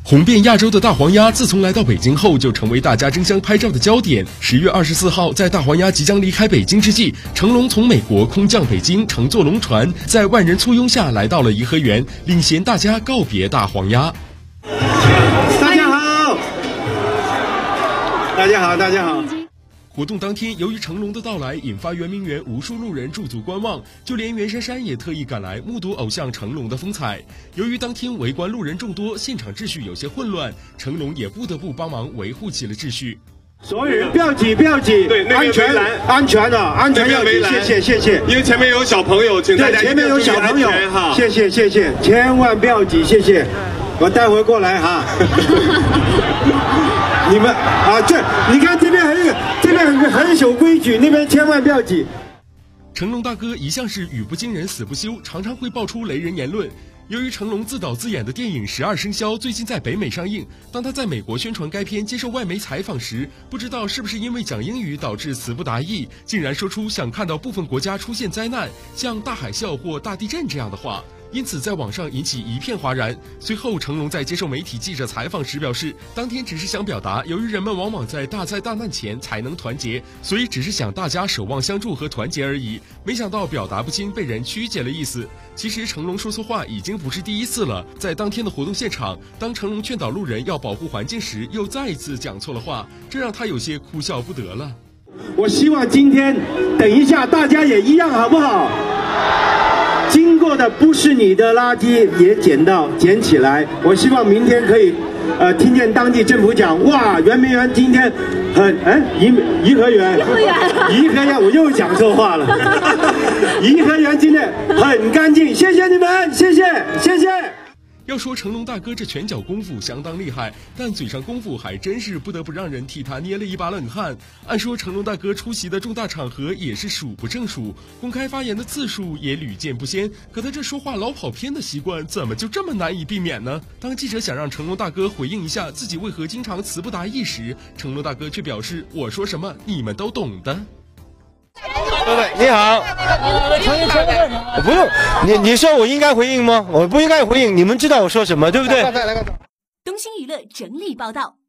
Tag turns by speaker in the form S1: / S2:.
S1: 红遍亚洲的大黄鸭，自从来到北京后，就成为大家争相拍照的焦点。10月24号，在大黄鸭即将离开北京之际，成龙从美国空降北京，乘坐龙船，在万人簇拥下来到了颐和园，领衔大家告别大黄鸭。
S2: 大家好，大家好，大家好。
S1: 活动当天，由于成龙的到来，引发圆明园无数路人驻足观望，就连袁姗姗也特意赶来目睹偶像成龙的风采。由于当天围观路人众多，现场秩序有些混乱，成龙也不得不帮忙维护起了秩序。
S2: 所有人不要挤，不要挤，
S3: 对，
S2: 安全啊，安全要挤，谢谢。因
S3: 为前面有小朋友，请大家
S2: 前面有小朋友，谢谢，千万不要挤，谢谢。我待会过来哈。你们啊，你看这边很守规矩，那边千万不要挤。
S1: 成龙大哥一向是语不惊人死不休，常常会爆出雷人言论。由于成龙自导自演的电影《12生肖》最近在北美上映，当他在美国宣传该片接受外媒采访时，不知道是不是因为讲英语导致词不达意，竟然说出想看到部分国家出现灾难，像大海啸或大地震这样的话。因此在网上引起一片哗然。随后成龙在接受媒体记者采访时表示，当天只是想表达，由于人们往往在大灾大难前才能团结，所以只是想大家守望相助和团结而已，没想到表达不清被人曲解了意思。其实成龙说错话已经不是第一次了，在当天的活动现场，当成龙劝导路人要保护环境时，又再一次讲错了话，这让他有些哭笑不得了。
S2: 我希望今天等一下大家也一样好不好？经过的不是你的垃圾也捡起来。我希望明天可以听见当地政府讲，哇，圆明园今天颐和园，我又讲错话了。颐和园今天很干净，谢谢你们，谢谢。
S1: 要说成龙大哥这拳脚功夫相当厉害，但嘴上功夫还真是不得不让人替他捏了一把冷汗。按说成龙大哥出席的重大场合也是数不胜数，公开发言的次数也屡见不鲜，可他这说话老跑偏的习惯怎么就这么难以避免呢？当记者想让成龙大哥回应一下自己为何经常词不达意时，成龙大哥却表示，我说什么你们都懂的。
S4: 各位你好，不用，你说我应该回应吗？我不应该回应，你们知道我说什么，对不对？
S5: 东星娱乐整理报道。